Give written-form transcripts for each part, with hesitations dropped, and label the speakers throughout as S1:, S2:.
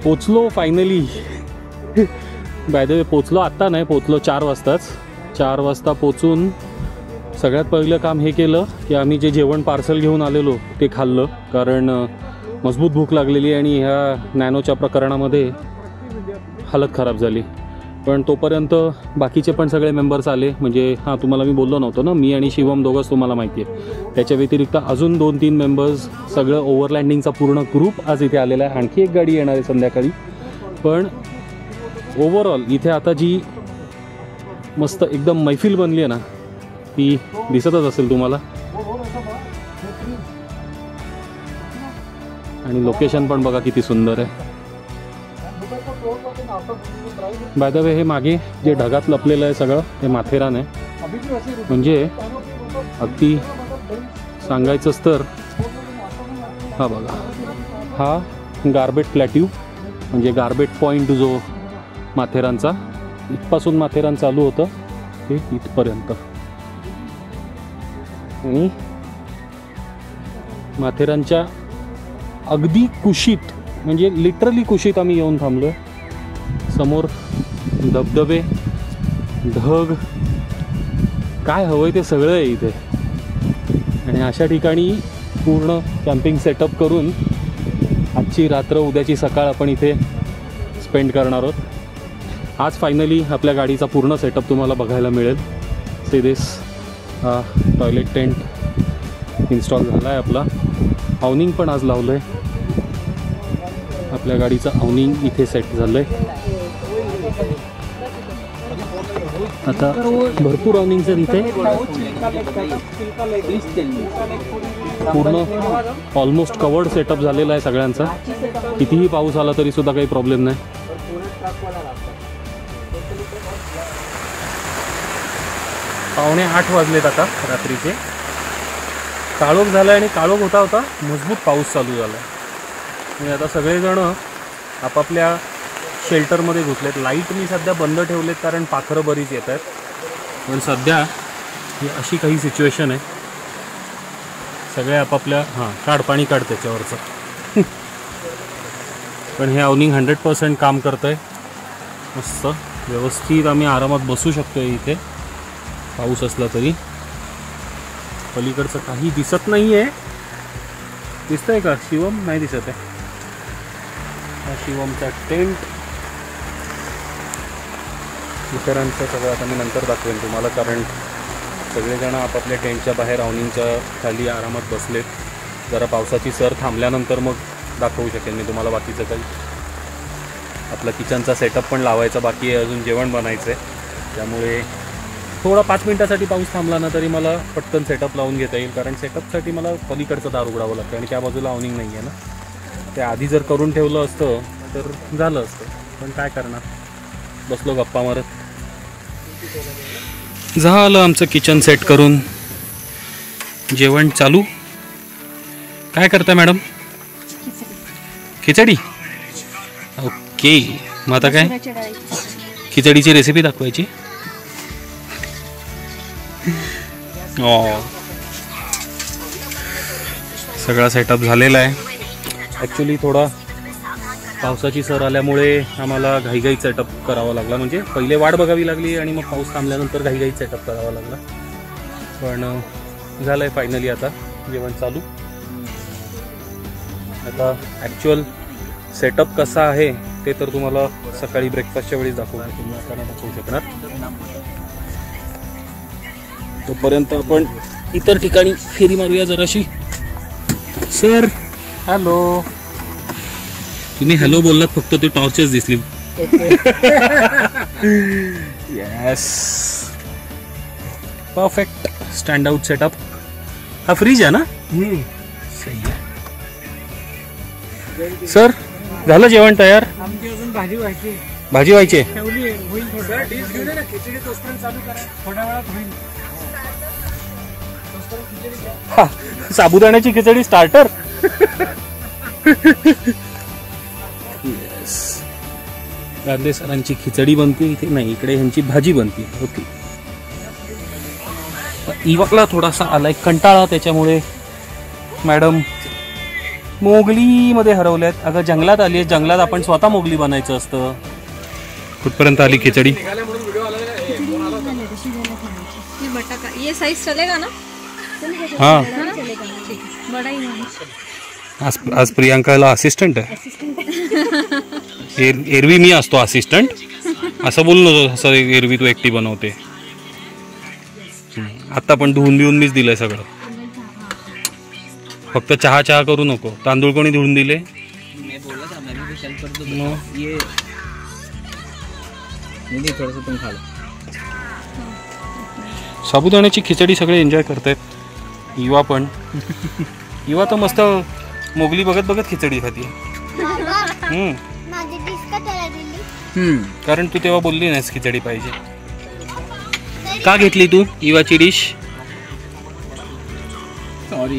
S1: पोचलो finally. By the way पोचलो आत्ता नाही, पोचलो 4 वाजताच. 4 वाजता पोचून सगळ्यात पहिलं काम हे केलं की आम्ही जे जेवण पार्सल घेऊन आलेलो ते खाल्लं, कारण मजबूत भूक लागलेली आणि ह्या नॅनोच्या प्रकरणामध्ये हालत खराब झाली. पण तोपर्यंत बाकीचे पण सगळे मेंबर्स आले. म्हणजे हां, तुम्हाला मी बोललो नव्हतो ना, मी आणि शिवम दोघंच तुम्हाला माहिती आहे. त्याच्या व्यतिरिक्त अजून 2-3 मेंबर्स, सगळं ओव्हरलँडिंगचा पूर्ण ग्रुप आज इथे आलेला आहे. आणखी एक गाडी येणार आहे संध्याकाळी. पण ओव्हरऑल इथे आता जी मस्त एकदम मैफिल बनली आहे ना, ती दिसतच असेल तुम्हाला. आणि लोकेशन पण बघा किती सुंदर आहे. बाय द वे हे मागे जे ढगात लपलेलं आहे सगळं ते माथेरान आहे. म्हणजे अगदी सांगायचंच तर हा बघा, हा गारबेट प्लॅट्यू म्हणजे गारबेट पॉईंट जो माथेरानचा, इथपासून माथेरान चालू होतं ते इथपर्यंत. आणि माथेरानच्या अगदी कुशीत, म्हणजे लिटरली कुशीत आम्ही येऊन थांबलो. समोर धबधबे, ढग, काय हवंय ते सगळं आहे इथे. आणि अशा ठिकाणी पूर्ण कॅम्पिंग सेटअप करून आजची रात्र उद्याची सकाळ आपण इथे स्पेंड करणार आहोत. आज फायनली आपल्या गाडीचा पूर्ण सेटअप तुम्हाला बघायला मिळेल. सी दिस, हा टॉयलेट टेंट इन्स्टॉल झाला आहे आपला. अवनिंग पण आज लावलं आहे. आपल्या गाडीचं अवनिंग इथे सेट झालं आहे. आता भरपूर अवनिंगचं इथे पूर्ण ऑलमोस्ट कवर्ड सेटअप झालेला आहे सगळ्यांचा. कितीही पाऊस आला तरी सुद्धा काही प्रॉब्लेम नाही. 7:45 वाजलेत आता रात्रीचे. काळोख झाला आणि काळोख होता होता मजबूत पाऊस चालू झाला. आणि आता सगळेजण आपापल्या शेल्टरमध्ये घुसलेत. लाईट मी सध्या बंद ठेवलेत कारण पाखरं बरीच येत आहेत. पण सध्या ही अशी काही सिच्युएशन आहे, सगळे आपापल्या काढ पाणी काढ त्याच्यावरचं. पण हे अवनिंग 100% काम करतं आहे. मस्त व्यवस्थित आम्ही आरामात बसू शकतो इथे पाऊस असला तरी. पलीकडचं काही दिसत नाही आहे. दिसतंय का शिवम? नाही दिसत आहे. हा शिवमचा टेंट. इतरांचं सगळं आता मी नंतर दाखवेन तुम्हाला, कारण सगळेजण आपापल्या टेंटच्या बाहेर अवनिंगच्या खाली आरामात बसलेत. जरा पावसाची सर थांबल्यानंतर मग दाखवू शकेन मी तुम्हाला बाकीचं काही. आपला किचनचा सेटअप पण लावायचा बाकी आहे, अजून जेवण बनायचं आहे. त्यामुळे थोडा 5 मिनटासाठी पाऊस थांबला ना तरी मला पटकन सेटअप लावून घेता येईल, कारण सेटअपसाठी मला पलीकडचं दार उघडावं लागतं आणि त्या बाजूला अवनिंग नाही आहे ना. ते आधी जर करून ठेवलं असतं तर झालं असतं, पण काय करणार. बसलो गप्पा मारत. झालं आमचं किचन सेट करून. जेवण चालू. काय करताय मॅडम? खिचडी. ओके, मग आता काय खिचडीची रेसिपी दाखवायची. सगळा सेटअप झालेला आहे. ॲक्च्युली थोडा पावसाची सर आल्यामुळे आम्हाला घाईघाईत सेटअप करावा लागला. म्हणजे पहिले वाट बघावी लागली आणि मग पाऊस थांबल्यानंतर घाईघाईत सेटअप करावा लागला. पण झालं आहे फायनली. आता जेवण चालू. आता ॲक्च्युअल सेटअप कसा आहे ते तर तुम्हाला सकाळी ब्रेकफास्टच्या वेळी दाखवणार, तुम्ही आता नाही दाखवू शकणार. तोपर्यंत आपण इतर ठिकाणी फेरी मारूया जराशी. Sir hello. तुम्ही हॅलो बोललात फक्त, ते टॉर्चेस दिसली. Yes, perfect stand out setup. हा फ्रीज आहे ना? सही आहे. सर झालं जेवण तयार?
S2: आमची अजून भाजी व्हायची.
S1: भाजी व्हायची
S2: ठेवली आहे, होईल थोडं. डिश घेऊन ना, खिचडी तोपर्यंत चालू करा, थोड्या वेळात होईल.
S1: साबुदाण्याची खिचडी स्टार्टर. गांधे सरांची खिचडी बनते इथे, नाही इकडे ह्यांची भाजी बनते. ओके. इवाकला थोडासा आलाय कंटाळा, त्याच्यामुळे मॅडम मोगलीमध्ये हरवल्यात. अगं जंगलात आली आहे, जंगलात आपण स्वतः मोगली बनायचं असतं. कुठपर्यंत आली खिचडी?
S3: ये साइज चलेगा ना?
S1: हाँ
S3: चलेगा, ठीक है. बड़ा ही है.
S1: आज प्रियांकाला असिस्टंट आहे. एरवी मी असतो असिस्टंट, असं बोल नको. असं एरवी तू एकटी बनवते. आता पण धुवून बिवून मीच दिलंय सगळं. फक्त चहा चहा करू नको. तांदूळ कोणी धुवून दिले? साबुदाण्याची खिचडी सगळे एन्जॉय करतायत. युवा पण युवा तर मस्त मोगली बघत बघत खिचडी खाती. कारण तू तेव्हा बोलली नाहीस खिचडी पाहिजे. का घेतली तू युवाची डिश? सॉरी.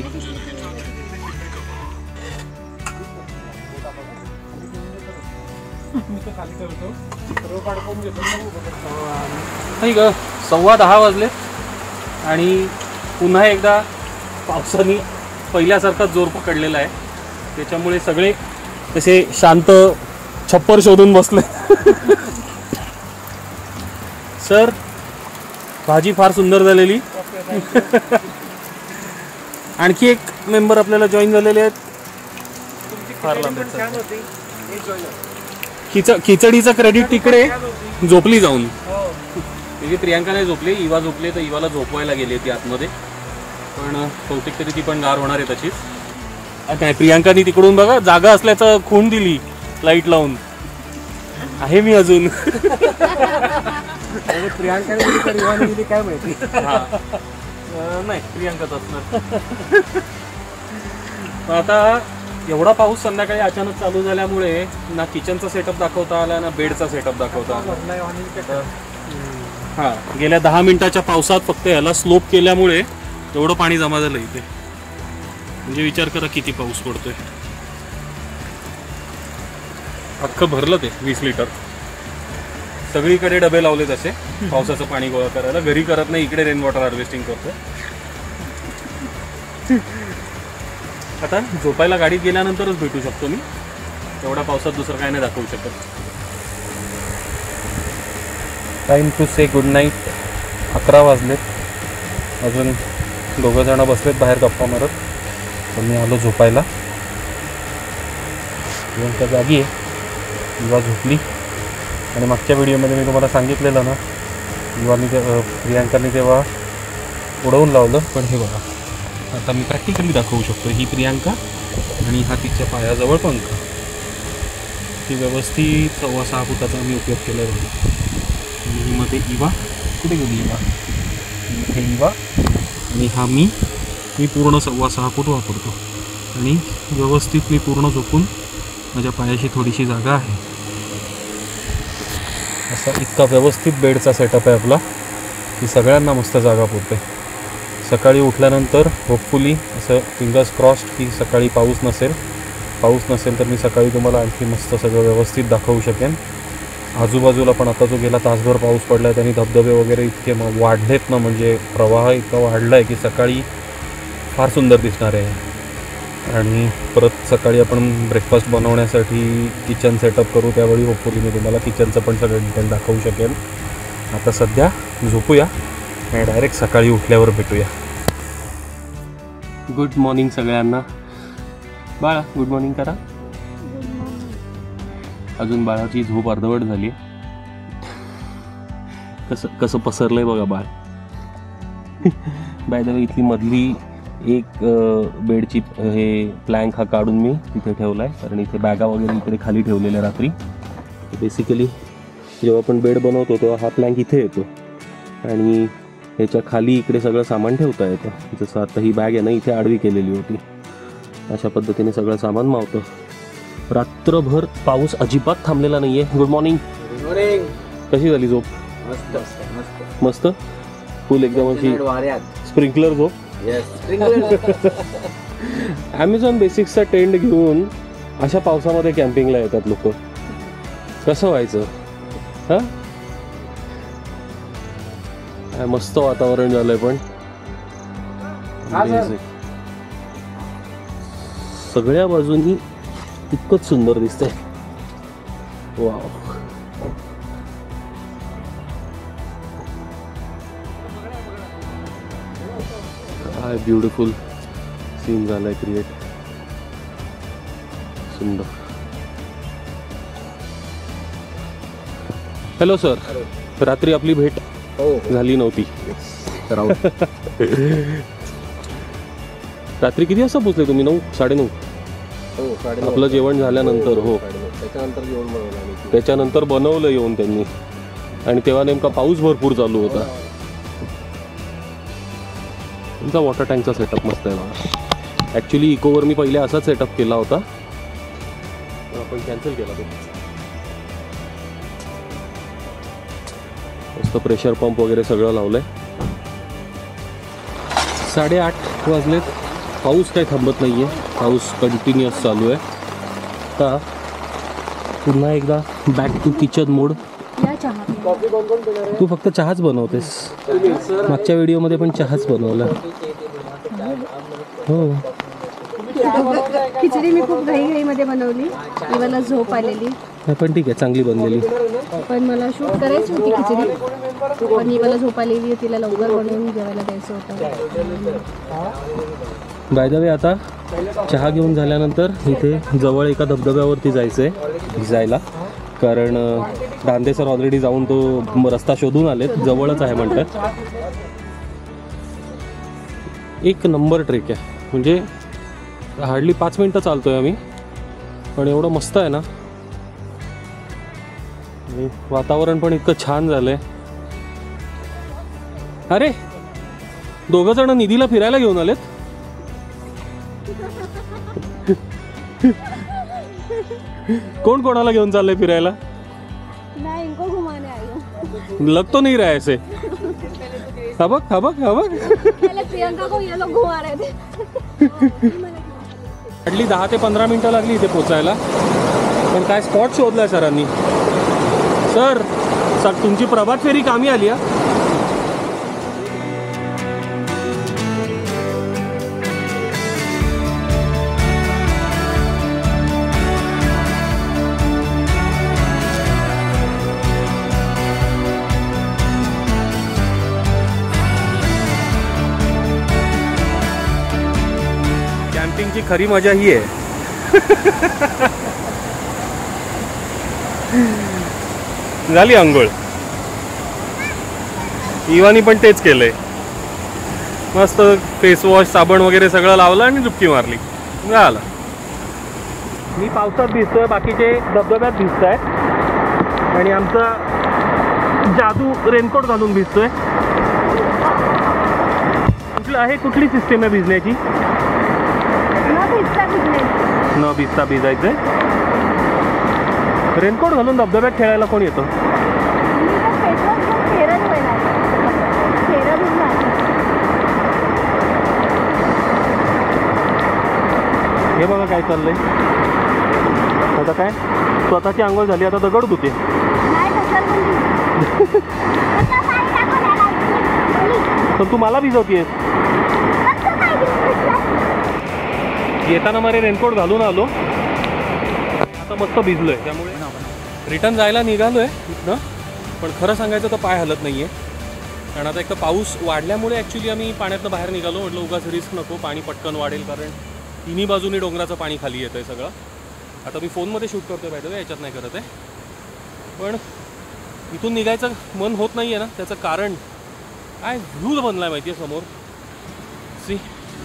S1: नाही ग, 10:15 वाजले आणि पुन्हा एकदा पावसाने पहिल्यासारखाच जोर पकडलेला आहे. त्याच्यामुळे सगळे तसे शांत छप्पर शोधून बसले. सर, भाजी फार सुंदर झालेली. आणखी एक मेंबर आपल्याला जॉईन झालेले आहेत. फार लांब खिचडीचं क्रेडिट तिकडे झोपली जाऊन. म्हणजे प्रियांका नाही झोपली, इवा झोपली. तर इवाला झोपवायला गेली होती आतमध्ये. पण बहुतेक तरी ती पण गार होणार आहे तशीच. काय प्रियांकानी तिकडून बघा जागा असल्याचं खूण दिली लाईट लावून. आहे मी अजून. प्रियांकाने काय माहिती. नाही प्रियांकाच असणार. आता एवढा पाऊस संध्याकाळी अचानक चालू झाल्यामुळे ना किचनचा सेटअप दाखवता आला ना बेडचा सेटअप दाखवता आला. हा, गेल्या 10 मिनिटाच्या पावसात फक्त याला स्लोप केल्यामुळे एवढं पाणी जमा झालं इथे. म्हणजे विचार करा किती पाऊस पडतोय. अख्खं भरलं ते 20 लिटर. सगळीकडे डबे लावले तसे पावसाचं पाणी गोळा करायला. घरी करत नाही, इकडे रेन वॉटर हार्वेस्टिंग करतो. आता झोपायला गाडीत गेल्यानंतरच भेटू शकतो मी. एवढ्या पावसात दुसरं काय नाही दाखवू शकत. Time to say good night. 11 वाजलेत. अजून 2 जण बसलेत बाहेर गप्पा मारत. तर मी आलो झोपायला. प्रियांका जागी आहे, युवा झोपली. आणि मागच्या व्हिडिओमध्ये मी तुम्हाला सांगितलेलं ना, युवानी प्रियांकाने तेव्हा उडवून लावलं. पण हे बघा, आता मी प्रॅक्टिकली दाखवू शकतो. ही प्रियांका आणि हा तिच्या पायाजवळ पंख. ती व्यवस्थित 6.25 फुटाचा मी उपयोग केला आहे. आणि मध्ये इवा कुठे गेली? इवा इथे इवा. आणि हा मी पूर्ण 6.25 फूट वापरतो. आणि व्यवस्थित मी पूर्ण झोपून माझ्या पायाशी थोडीशी जागा आहे. असा इतका व्यवस्थित बेडचा सेटअप आहे आपला की सगळ्यांना मस्त जागा पुरते. सकाळी उठल्यानंतर होपफुली असं फिंगर्स क्रॉस्ड की सकाळी पाऊस नसेल तर मी सकाळी तुम्हाला आणखी मस्त सगळं व्यवस्थित दाखवू शकेन. आजूबाजूला पण आता जो गेला तासभर पाऊस पडला आहे त्यांनी धबधबे वगैरे इतके वाढलेत ना, म्हणजे प्रवाह इतका वाढला आहे की सकाळी फार सुंदर दिसणार आहे. आणि परत सकाळी आपण ब्रेकफास्ट बनवण्यासाठी किचन सेटअप करू, त्यावेळी होपफुली मी तुम्हाला किचनचं पण सगळं डिटेल दाखवू शकेन. आता सध्या झोपूया आणि डायरेक्ट सकाळी उठल्यावर भेटूया. गुड मॉर्निंग सगळ्यांना. बाळा गुड मॉर्निंग करा. अजून बाळाची झोप अर्धवट झाली. कसं पसरलंय बघा बाळ. बाय द वे इथली मधली एक बेडची हे प्लँक हा काढून मी तिथे ठेवला आहे. कारण इथे बॅगा वगैरे इकडे खाली ठेवलेल्या रात्री. बेसिकली जेव्हा आपण बेड बनवतो तेव्हा हा प्लँक इथे येतो आणि ह्याच्या खाली इकडे सगळं सामान ठेवता येतं. जसं आता ही बॅग आहे ना इथे आडवी केलेली होती. अशा पद्धतीने सगळं सामान मावतं. रात्रभर पाऊस अजिबात थांबलेला नाही आहे. Good morning. कशी झाली झोप? मस्त फुल एकदम अशी स्प्रिंकलर झोप. ॲमेझॉन बेसिक्सचा टेंट घेऊन अशा पावसामध्ये कॅम्पिंगला येतात लोक. कसं व्हायचं? हां, मस्त वातावरण झालंय. पण सगळ्या बाजूनी इतकंच सुंदर दिसतंय. वाव. काय ब्युटिफुल सीन झालाय क्रिएट. सुंदर. Hello sir. रात्री आपली भेट झाली नव्हती. रात्री किती वाजता पोहोचले तुम्ही? 9, 9:30. आपलं जेवण झाल्यानंतर. हो, त्याच्यानंतर बनवलं येऊन त्यांनी. आणि तेव्हा नेमका पाऊस भरपूर चालू होता. त्यांचा वॉटर टँकचा सेटअप मस्त आहे बघा. ॲक्च्युली इकोवर मी पहिले असाच सेटअप केला होता, आपण कॅन्सल केला तो. मस्त प्रेशर पंप वगैरे सगळं लावलंय. 8:30 वाजलेत. पाऊस काही थांबत नाहीये. पाऊस कंटिन्युअस चालू आहे. आता पुन्हा एकदा बॅक टू किचन मोड. तू फक्त चहाच बनवतेस. मागच्या व्हिडिओमध्ये पण चहाच बनवला. हो.
S3: खिचडी मी खूप घाईमध्ये बनवली. मला झोप आलेली.
S1: पण ठीक आहे, चांगली बनलेली.
S3: पण मला शूट करायची होती खिचडी, पण मला झोप आलेली. तिला लवकर बनवून जेवायला द्यायचं होतं.
S1: बाय द वे, आता चहा घेऊन झाल्यानंतर इथे जवळ एका धबधब्यावरती जायचं आहे भिजायला. कारण दांदे सर ऑलरेडी जाऊन तो रस्ता शोधून आलेत. जवळच आहे म्हणतात. एक नंबर ट्रेक आहे. म्हणजे हार्डली 5 मिनटं चालतोय आम्ही, पण एवढं मस्त आहे ना. वातावरण पण इतकं छान झालंय. अरे, 2 जण निधीला फिरायला घेऊन आलेत. कोण कोणाला घेऊन चाललंय फिरायला?
S3: नहीं, इनको घुमाने आई हूं.
S1: लग तो नहीं रहा ऐसे. हा बघ.
S3: पहले प्रियंका को ये लोग घुमा रहे थे.
S1: हार्डली 10 ते 15 मिनिटं लागली इथे पोचायला. पण काय स्पॉट शोधलाय सरांनी. सर, तुमची प्रभात फेरी कामी आली. कॅम्पिंगची खरी मजा ही आहे. झाली अंघोळ. इवानी पण तेच केलंय. मस्त फेस वॉश, साबण वगैरे सगळं लावलं आणि डुबकी मारली. झालं. मी पावसात भिजतोय, बाकीचे धबधब्यात भिजताय. आणि आमचा जादू रेनकोट घालून भिजतोय. कुठलं आहे, कुठली सिस्टीम आहे भिजण्याची? न भिजता भिजायचंय. रेनकोट घालून धबधब्यात खेळायला कोण येतं? हे बघा काय चाललंय. आता काय स्वतःची आंघोळ झाली, आता दगड धुते. पण तू मला भिजवतेस. येताना मला रेनकोट घालून आलो, आता मस्त भिजलोय. त्यामुळे रिटर्न जायला निघालोय इथनं. पण खरं सांगायचं तर पाय हलत नाही आहे. कारण आता एक तर पाऊस वाढल्यामुळे ॲक्च्युली आम्ही पाण्यातनं बाहेर निघालो. म्हटलं उगाच रिस्क नको, पाणी पटकन वाढेल. कारण तिन्ही बाजूनी डोंगराचं पाणी खाली येतं आहे सगळं. आता मी फोनमध्ये शूट करतोय पाहिजे, याच्यात नाही करत आहे. पण इथून निघायचं मन होत नाही आहे ना. त्याचं कारण काय, व्ह्यू बनला आहे माहिती आहे समोर. सी,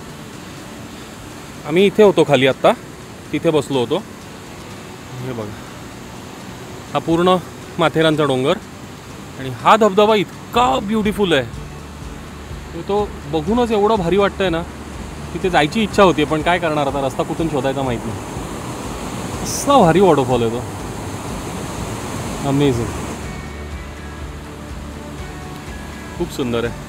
S1: आम्ही इथे होतो खाली आत्ता, तिथे बसलो होतो. हे बघा, हा पूर्ण माथेरानचा डोंगर. आणि हा धबधबा इतका ब्युटिफुल आहे. तो बघूनच एवढं भारी वाटतंय ना. तिथे जायची इच्छा होती, पण काय करणार आता, रस्ता कुठून शोधायचा माहीत नाही. असला भारी वॉटरफॉल आहे तो. अमेझिंग, खूप सुंदर आहे.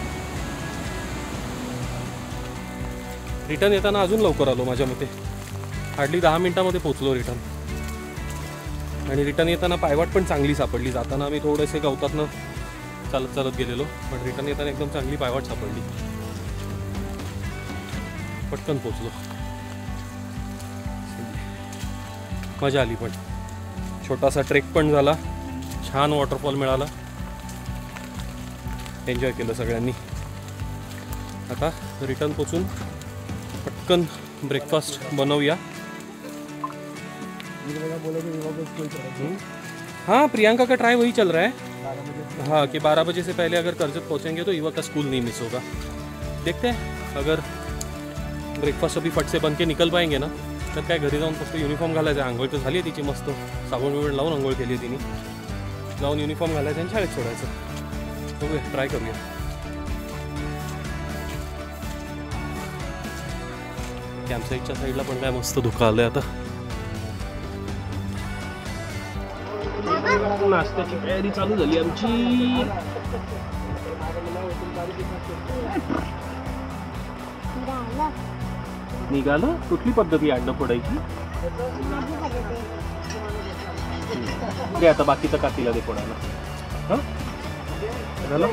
S1: रिटर्न येताना अजून लवकर आलो माझ्या मते. हार्डली 10 मिनिटामध्ये पोचलो रिटर्न. आणि रिटर्न येताना पायवाट पण चांगली सापडली. जाताना आम्ही थोडेसे गवतातनं चालत चालत गेलेलो, पण रिटर्न येताना एकदम चांगली पायवाट सापडली. पटकन पोचलो. मजा आली. पण छोटासा ट्रेक पण झाला, छान वॉटरफॉल मिळाला, एन्जॉय केलं सगळ्यांनी. आता रिटर्न पोचून पटकन ब्रेकफास्ट बनवूया. हाँ, प्रियंका का ट्राई वही चल रहा है. हाँ, कि 12 बजे से पहले अगर कर्जत पहुंचेंगे तो युवा का स्कूल नहीं मिस होगा. देखते हैं, अगर ब्रेकफास्ट अभी फट से बन के निकल पाएंगे ना, तर काय घरी जाऊन फक्त युनिफॉर्म घालायचं. आंघोळ तर झाली आहे तिची मस्त, साबण बिबण लावून आंघोळ केली आहे तिने. जाऊन युनिफॉर्म घालायचं आणि शाळेत सोडायचं. बघूया, ट्राय करूया. कॅम्पसाईटच्या साईडला पण काय मस्त धुकं आलंय आता. नाश्त्याची तयारी चालू झाली आमची. निघालं. कुठली पद्धती अड्ड फोडायची दे. आता बाकीचं काकीला दे फोडायला. हां, झालं.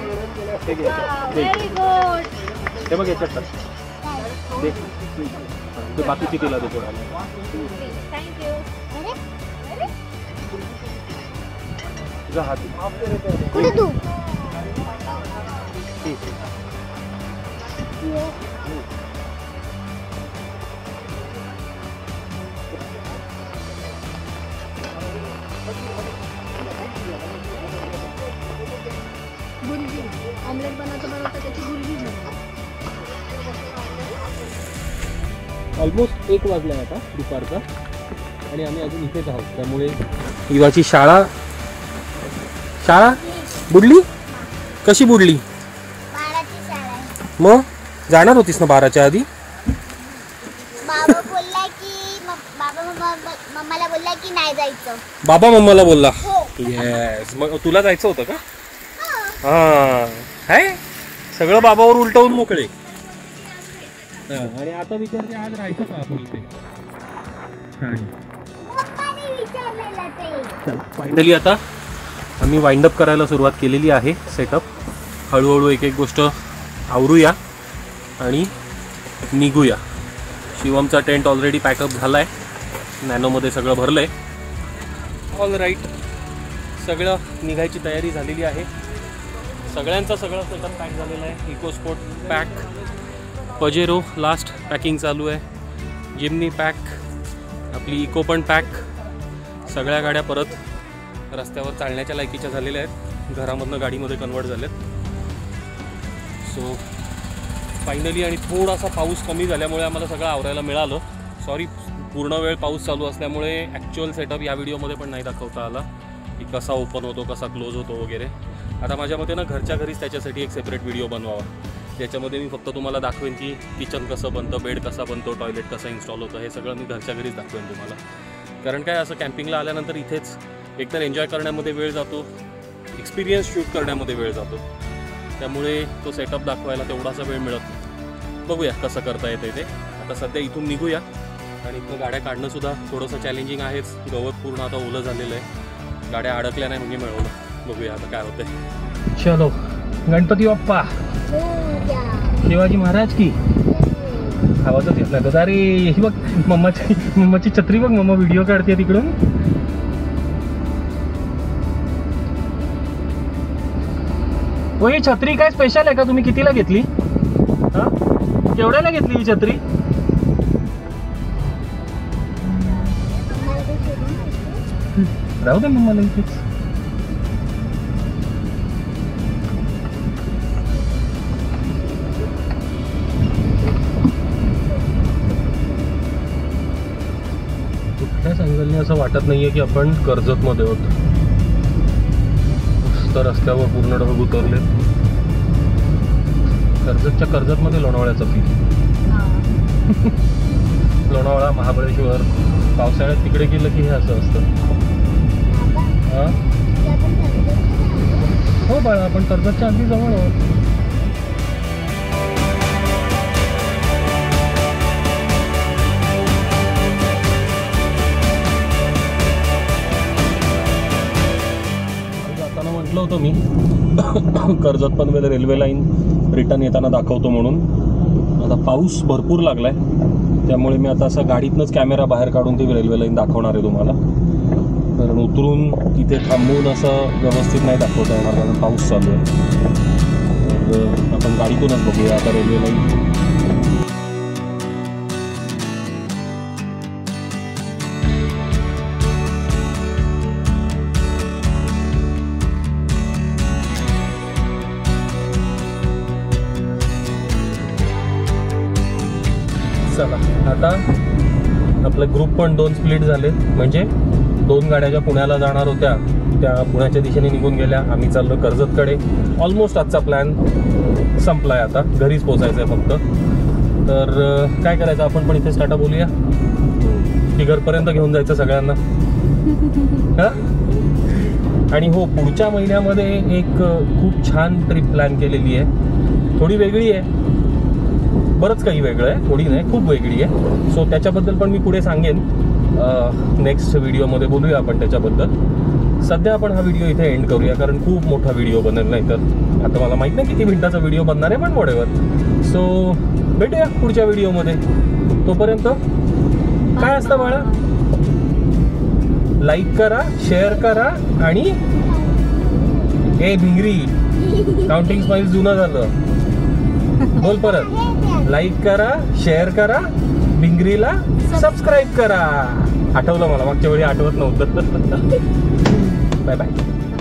S1: हे बघ याच्यात दे, ते बाकीची तिला दे फोडायला. हात
S3: बुर्जी ऑमलेट बनवता त्याची बुर्जी झाली.
S1: ऑलमोस्ट 1 वाजला आता दुपारचा आणि आम्ही अजून इथेच आहोत. त्यामुळे युवाची शाळा बुडली. कशी बुडली? मग जाणार होतीस ना 12च्या आधी?
S4: बाबा बोलला की मम्माला बोलला की नाही जायचं.
S1: बाबा मम्माला बोलला.
S4: हो.
S1: येस. मग तुला जायचं होतं का? हां, हाय सगळं बाबावर उलटवून मोकळे. आणि आता विचारते आज राहायचं का आपण इथे. फायनली आता आम्ही वाइंड अप करायला सुरुवात केलेली आहे. सेटअप हळूहळू एक एक गोष्ट आवरूया आणि निघूया. शिवमचा टेंट ऑलरेडी पॅकअप झाला आहे, नॅनोमध्ये सगळं भरलं आहे. ऑल राईट, सगळं निघायची तयारी झालेली आहे. सगळ्यांचा सगळं सेटअप पॅक झालेला आहे. EcoSport pack, Pajero last packing चालू आहे, जिमनी पॅक, आपली इको पण पॅक. सगळ्या गाड्या परत रस्त्यावर चालण्याच्या लायकीच्या झालेल्या आहेत, घरामधनं गाडीमध्ये कन्वर्ट झालेत. सो फायनली, आणि थोडासा पाऊस कमी झाल्यामुळे आम्हाला सगळं आवरायला मिळालं. सॉरी, पूर्ण वेळ पाऊस चालू असल्यामुळे ॲक्च्युअल सेटअप या व्हिडिओमध्ये पण नाही दाखवता आला की कसा ओपन होतो, कसा क्लोज होतो वगैरे. आता माझ्या मते ना घरच्या घरीच त्याच्यासाठी एक सेपरेट व्हिडिओ बनवावा, ज्याच्यामध्ये मी फक्त तुम्हाला दाखवेन की किचन कसं बनतं, बेड कसा बनतो, टॉयलेट कसं इन्स्टॉल होतं, हे सगळं मी घरच्या घरीच दाखवेन तुम्हाला. कारण काय, असं कॅम्पिंगला आल्यानंतर इथेच एकतर एन्जॉय करण्यामध्ये वेळ जातो, एक्सपिरियन्स शूट करण्यामध्ये वेळ जातो. त्यामुळे तो सेटअप दाखवायला तेवढासा वेळ मिळत नाही. बघूया कसं करता येतं ते. आता सध्या इथून निघूया, आणि इथं गाड्या काढणं सुद्धा थोडंसं चॅलेंजिंग आहेच. गवत पूर्ण आता ओलं झालेलं आहे, गाड्या अडकल्या नाही म्हणजे मिळवलं. बघूया आता काय होतंय. चलो, गणपती बाप्पा, शिवाजी महाराज की. आवाजच येत नाही. अरे ही बघ, मम्माची छत्री बघ, मम्मा व्हिडिओ काढते तिकडून. हो, ही छत्री काय स्पेशल आहे का? तुम्ही कितीला घेतली? हां, केवढ्याला घेतली ही छत्री? राहू दे मम्माला इथेच. कुठल्याच अँगलने असं वाटत नाहीये की आपण कर्जतमध्ये होतो. मस्त रस्त्यावर पूर्ण ढग उतरले. कर्जतमध्ये लोणावळ्याचं फील. लोणावळा, महाबळेश्वर, पावसाळ्यात तिकडे गेलं की हे असं असतं. हां, हो बाळा, आपण कर्जतच्या अगदी जवळ आहोत. जाताना म्हटलं होतं मी Karjat Panvel railway line return येताना दाखवतो म्हणून. आता पाऊस भरपूर लागलाय. त्यामुळे मी आता असं गाडीतनंच कॅमेरा बाहेर काढून ती रेल्वे लाईन दाखवणार आहे तुम्हाला. कारण उतरून तिथे थांबून असं व्यवस्थित नाही दाखवता येणार कारण पाऊस चालू आहे. तर आपण गाडीतूनच बघूया आता रेल्वे लाईन. चला आता आपले ग्रुप पण 2 स्प्लिट झाले. म्हणजे 2 गाड्या ज्या पुण्याला जाणार होत्या त्या पुण्याच्या दिशेने निघून गेल्या. आम्ही चाललो कर्जतकडे. ऑलमोस्ट आजचा प्लॅन संपलाय. आता घरीच पोचायचं आहे फक्त. तर काय करायचं आपण पण इथेच टाटा बोलूया की घरपर्यंत घेऊन जायचं सगळ्यांना. हा आणि हो पुढच्या महिन्यामध्ये एक खूप छान ट्रिप प्लॅन केलेली आहे. थोडी वेगळी आहे. बरंच काही वेगळं आहे. थोडी नाही खूप वेगळी आहे. सो त्याच्याबद्दल पण मी पुढे सांगेन. नेक्स्ट व्हिडिओमध्ये बोलूया आपण त्याच्याबद्दल. सध्या आपण हा व्हिडिओ इथे एंड करूया कारण खूप मोठा व्हिडिओ बनेल. नाही तर आता मला माहीत नाही किती मिनिटाचा व्हिडिओ बनणार आहे पण वडेवर. सो भेटूया पुढच्या व्हिडिओमध्ये. तोपर्यंत काय असतं बाळा, लाईक करा, शेअर करा आणि ए भिंगरी काउंटिंग स्माइल्स जुनं झालं. बोल परत. लाईक करा, शेअर करा, भिंगरीला सबस्क्राईब करा. आठवलं मला, मागच्या वेळी आठवत नव्हतं. Bye bye.